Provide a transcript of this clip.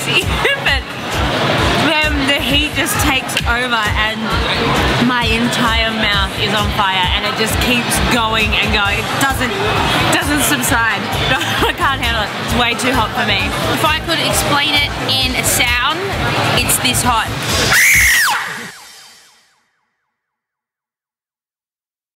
spicy, but then the heat just takes over and my entire mouth is on fire and it just keeps going and going. It doesn't subside. I can't handle it. It's way too hot for me. If I could explain it in a sound, it's this hot.